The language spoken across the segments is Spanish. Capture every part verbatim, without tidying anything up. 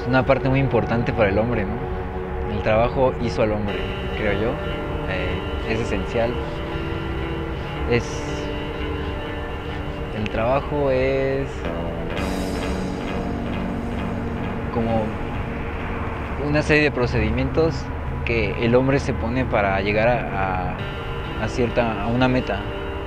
una parte muy importante para el hombre, ¿no? El trabajo hizo al hombre, creo yo. Eh, es esencial. Es... El trabajo es como una serie de procedimientos que el hombre se pone para llegar a, a, a cierta, a una meta.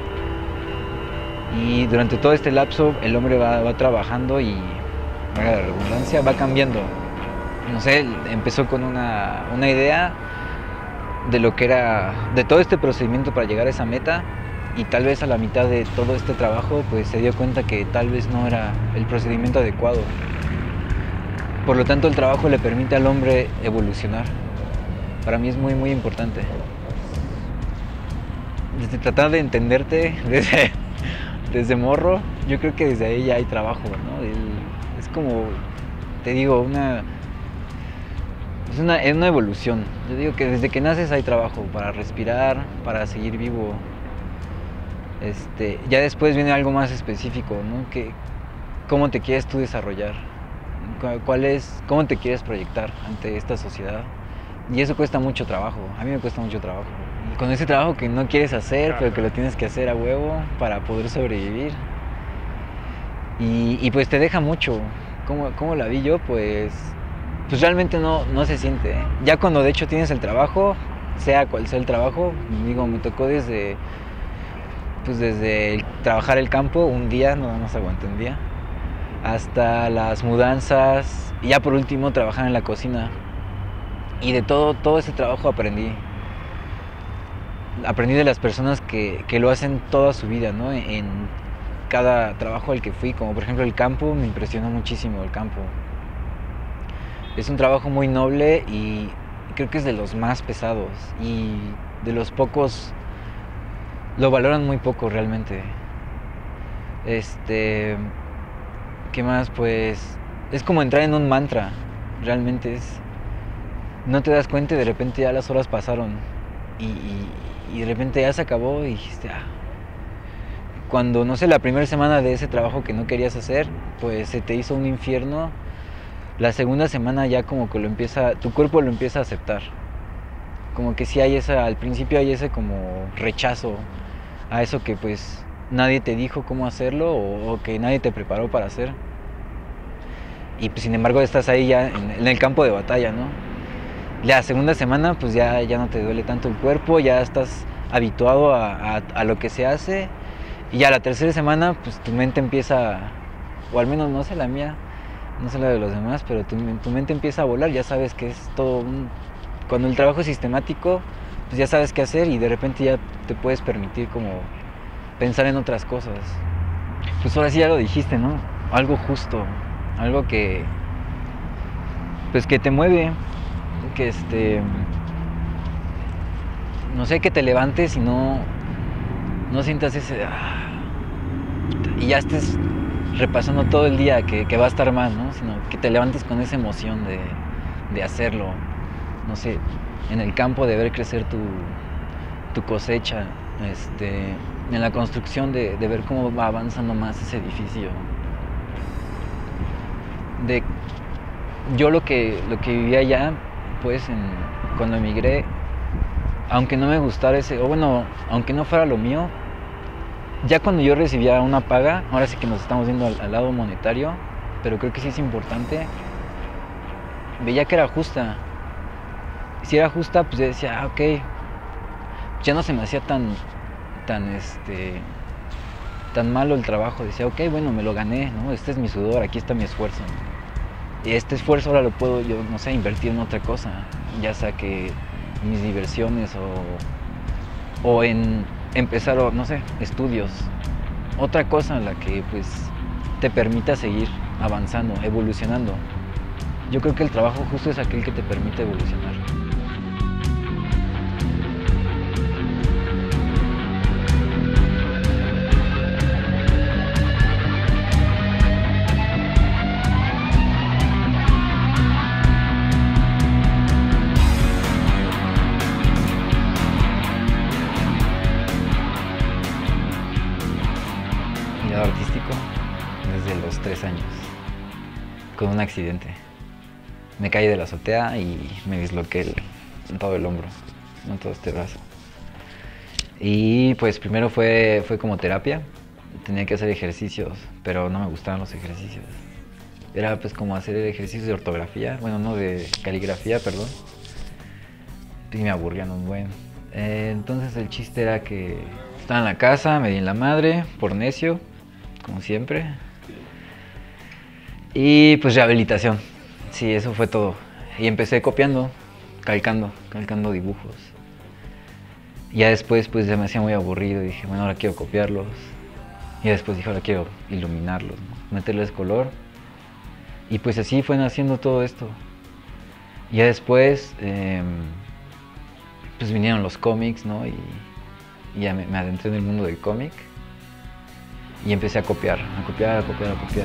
Y durante todo este lapso el hombre va, va trabajando y, valga la redundancia, va cambiando. No sé, empezó con una, una idea de lo que era, de todo este procedimiento para llegar a esa meta, y tal vez a la mitad de todo este trabajo pues se dio cuenta que tal vez no era el procedimiento adecuado. Por lo tanto, el trabajo le permite al hombre evolucionar. Para mí es muy muy importante. Desde tratar de entenderte desde, desde morro, yo creo que desde ahí ya hay trabajo, ¿no? El, es como, te digo, una es, una es una evolución. Yo digo que desde que naces hay trabajo para respirar, para seguir vivo. Este, ya después viene algo más específico, ¿no? Que, ¿cómo te quieres tú desarrollar? ¿Cuál es, cómo te quieres proyectar ante esta sociedad? Y eso cuesta mucho trabajo, a mí me cuesta mucho trabajo. Y con ese trabajo que no quieres hacer, pero que lo tienes que hacer a huevo para poder sobrevivir. Y, y pues te deja mucho. ¿Cómo, cómo la vi yo? Pues, pues realmente no, no se siente. Ya cuando de hecho tienes el trabajo, sea cual sea el trabajo, digo, me tocó desde, pues desde el, trabajar el campo, un día, nada más aguanté un día, hasta las mudanzas, y ya por último trabajar en la cocina. Y de todo, todo ese trabajo aprendí. Aprendí de las personas que, que lo hacen toda su vida, ¿no? En cada trabajo al que fui, como por ejemplo el campo, me impresionó muchísimo el campo. Es un trabajo muy noble y creo que es de los más pesados, y de los pocos, lo valoran muy poco realmente. Este... ¿Qué más? Pues es como entrar en un mantra, realmente es... No te das cuenta y de repente ya las horas pasaron y, y, y de repente ya se acabó y dijiste, ah. Cuando, no sé, la primera semana de ese trabajo que no querías hacer, pues se te hizo un infierno. La segunda semana ya como que lo empieza, tu cuerpo lo empieza a aceptar. Como que sí hay esa, al principio hay ese como rechazo a eso que pues nadie te dijo cómo hacerlo, o, o que nadie te preparó para hacer. Y pues sin embargo estás ahí ya en, en el campo de batalla, ¿no? La segunda semana pues ya, ya no te duele tanto el cuerpo, ya estás habituado a, a, a lo que se hace. Y ya la tercera semana pues tu mente empieza, o al menos no sé la mía, no sé la de los demás, pero tu, tu mente empieza a volar, ya sabes que es todo un... Cuando el trabajo es sistemático, pues ya sabes qué hacer y de repente ya te puedes permitir como pensar en otras cosas. Pues ahora sí ya lo dijiste, ¿no? Algo justo, algo que... pues que te mueve, que este... no sé, que te levantes y no... no sientas ese... y ya estés repasando todo el día que, que va a estar mal, ¿no? Sino que te levantes con esa emoción de, de hacerlo. No sé, en el campo de ver crecer tu, tu cosecha, este, en la construcción de, de ver cómo va avanzando más ese edificio. De, yo lo que, lo que vivía allá, pues en, cuando emigré, aunque no me gustara ese, o bueno, aunque no fuera lo mío, ya cuando yo recibía una paga, ahora sí que nos estamos viendo al, al lado monetario, pero creo que sí es importante, veía que era justa. Si era justa, pues yo decía, ah, ok, ya no se me hacía tan, tan, este, tan malo el trabajo. Decía, ok, bueno, me lo gané, ¿no? Este es mi sudor, aquí está mi esfuerzo. Y este esfuerzo ahora lo puedo yo, no sé, invertir en otra cosa, ya sea que mis diversiones o, o en empezar, o, no sé, estudios. Otra cosa en la que, pues, te permita seguir avanzando, evolucionando. Yo creo que el trabajo justo es aquel que te permite evolucionar. Mi lado artístico desde los tres años, con un accidente. me caí de la azotea y me disloqué el, todo el hombro, no todo este brazo. Y pues primero fue, fue como terapia, tenía que hacer ejercicios, pero no me gustaban los ejercicios. Era pues como hacer ejercicios de ortografía, bueno, no de caligrafía, perdón. Y me aburrían un buen. Eh, entonces el chiste era que estaba en la casa, me di en la madre, por necio, como siempre. Y pues rehabilitación, sí, eso fue todo. Y empecé copiando, calcando, calcando dibujos. Y ya después pues ya me hacía muy aburrido y dije, bueno, ahora quiero copiarlos. Y después dije, ahora quiero iluminarlos, ¿no? Meterles color. Y pues así fue naciendo todo esto. Y ya después, eh, pues vinieron los cómics, ¿no? Y, y ya me, me adentré en el mundo del cómic. Y empecé a copiar, a copiar, a copiar, a copiar.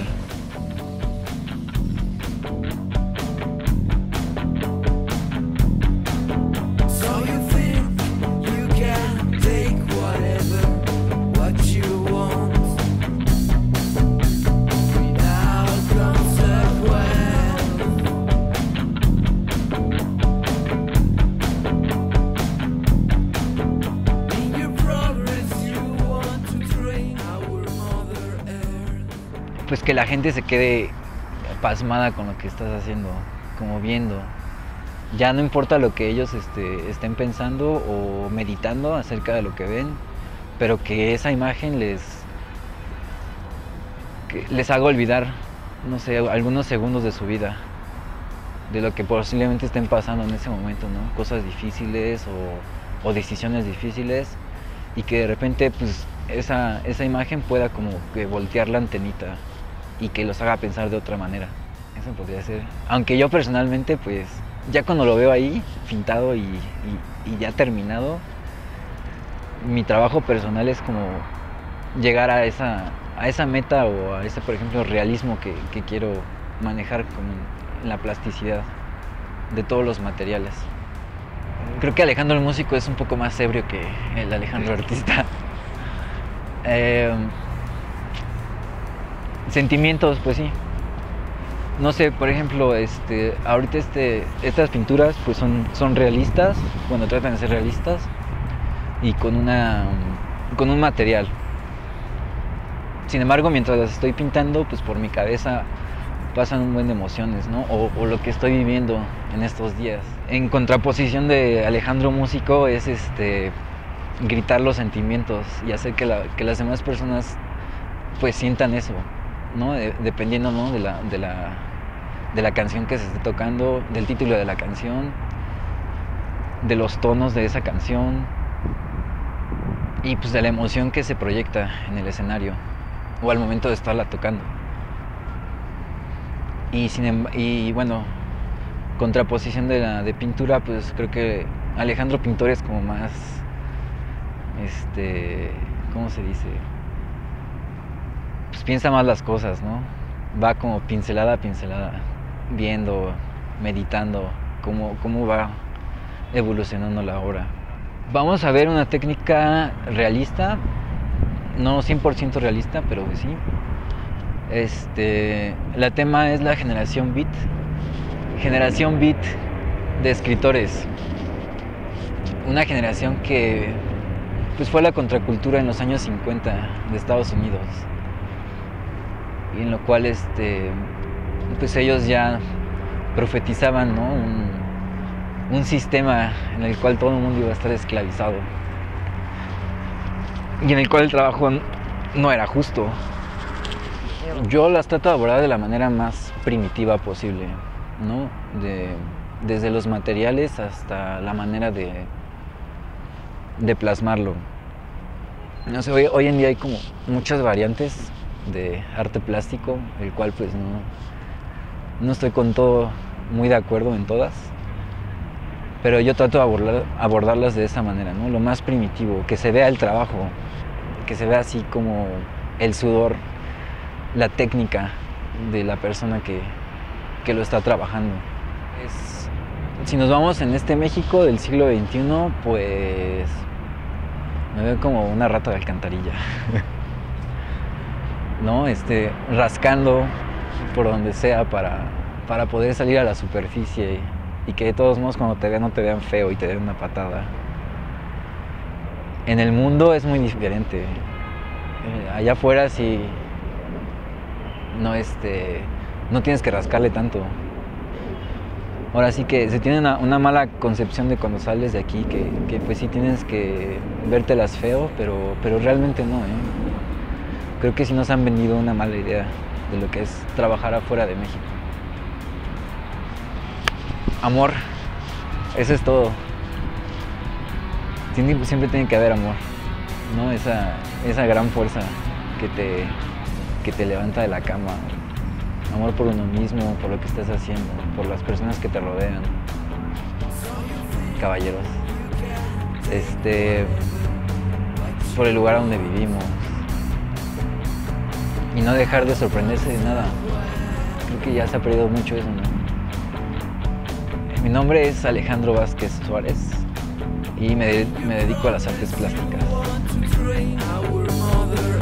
Pues que la gente se quede pasmada con lo que estás haciendo, como viendo. Ya no importa lo que ellos este, estén pensando o meditando acerca de lo que ven, pero que esa imagen les, que les haga olvidar, no sé, algunos segundos de su vida, de lo que posiblemente estén pasando en ese momento, ¿no? Cosas difíciles o, o decisiones difíciles, y que de repente pues esa, esa imagen pueda como que voltear la antenita y que los haga pensar de otra manera. Eso podría ser. Aunque yo personalmente, pues, ya cuando lo veo ahí, pintado y, y, y ya terminado, mi trabajo personal es como llegar a esa, a esa meta o a ese, por ejemplo, realismo que, que quiero manejar con la plasticidad de todos los materiales. Creo que Alejandro el músico es un poco más ebrio que el Alejandro artista. Eh, Sentimientos, pues sí. No sé, por ejemplo, este, ahorita este, estas pinturas pues son, son realistas, cuando tratan de ser realistas, y con, una, con un material. Sin embargo, mientras las estoy pintando, pues por mi cabeza pasan un buen de emociones, ¿no? O, o lo que estoy viviendo en estos días. En contraposición de Alejandro músico es este, gritar los sentimientos y hacer que, la, que las demás personas pues sientan eso, ¿no? De, dependiendo, ¿no? de, la, de, la, de la canción que se esté tocando, del título de la canción, de los tonos de esa canción y pues de la emoción que se proyecta en el escenario o al momento de estarla tocando. Y, sin, y bueno, contraposición de la de pintura, pues creo que Alejandro Pintor es como más, este, ¿cómo se dice? Pues piensa más las cosas, ¿no? Va como pincelada a pincelada, viendo, meditando cómo, cómo va evolucionando la obra. Vamos a ver una técnica realista, no cien por ciento realista, pero sí. Este, la tema es la generación beat, generación beat de escritores. Una generación que pues fue la contracultura en los años cincuenta de Estados Unidos. Y en lo cual este, pues ellos ya profetizaban, ¿no? un, un sistema en el cual todo el mundo iba a estar esclavizado y en el cual el trabajo no era justo. Yo las trato de abordar de la manera más primitiva posible, ¿no? De, desde los materiales hasta la manera de, de plasmarlo. No sé, hoy, hoy en día hay como muchas variantes de arte plástico, el cual pues no, no estoy con todo muy de acuerdo en todas, pero yo trato de abordar, abordarlas de esa manera, ¿no? Lo más primitivo, que se vea el trabajo, que se vea así como el sudor, la técnica de la persona que, que lo está trabajando. Es, si nos vamos en este México del siglo veintiuno, pues me veo como una rata de alcantarilla. ¿No? Este, rascando por donde sea para, para poder salir a la superficie y que de todos modos cuando te vean no te vean feo y te den una patada. En el mundo es muy diferente. Eh, allá afuera sí no este no tienes que rascarle tanto. Ahora sí que se tiene una, una mala concepción de cuando sales de aquí, que, que pues sí tienes que vértelas feo, pero, pero realmente no, ¿eh? Creo que sí nos han vendido una mala idea de lo que es trabajar afuera de México. Amor, eso es todo. Siempre, siempre tiene que haber amor, ¿no? Esa, esa gran fuerza que te, que te levanta de la cama. Amor por uno mismo, por lo que estás haciendo, por las personas que te rodean. Caballeros. Este, por el lugar donde vivimos. Y no dejar de sorprenderse de nada. Creo que ya se ha perdido mucho eso, ¿no? Mi nombre es Alejandro Vázquez Suárez y me, de- me dedico a las artes plásticas.